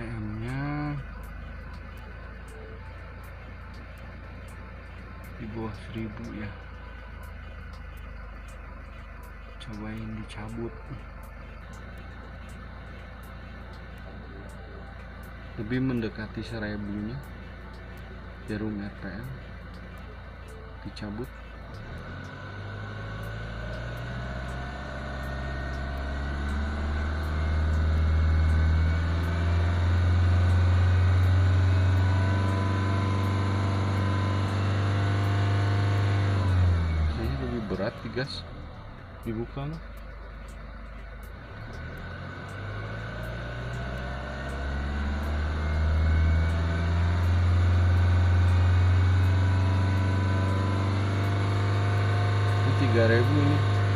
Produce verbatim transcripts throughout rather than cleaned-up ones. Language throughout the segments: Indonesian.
M-nya di bawah seribu ya. Cobain dicabut, lebih mendekati seribunya. Jarum R P M dicabut. Kayaknya lebih berat digas, dibuka mah. tiga ribu ini.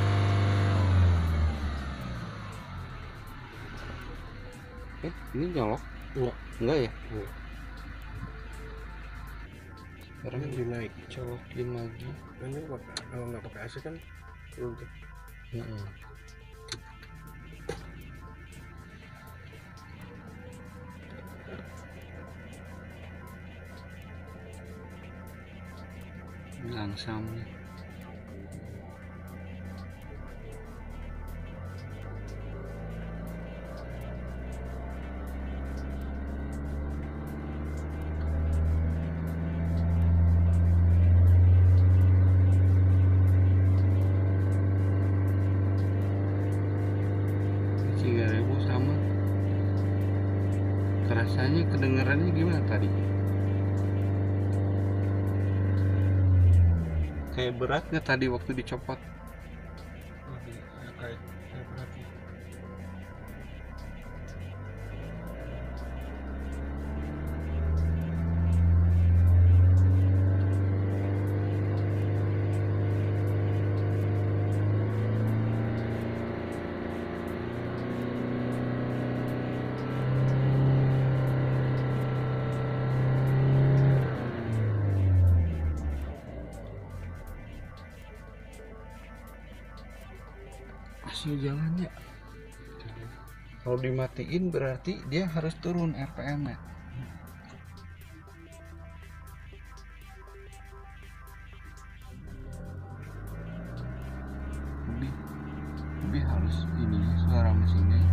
Eh, ini nyolok? Enggak. Enggak ya? Enggak. Sekarang dinaik, colokin lagi. Ini pakai, kalau nggak pakai A C kan untuk Hmm. Langsam nih. tiga ribu sama. Kerasanya kedengarannya gimana tadi? Kayak berat nggak tadi waktu dicopot? lebih kayak kayak berat ya. Masih jalannya. Kalau dimatiin berarti dia harus turun R P M-nya. Lebih lebih halus ini suara mesinnya.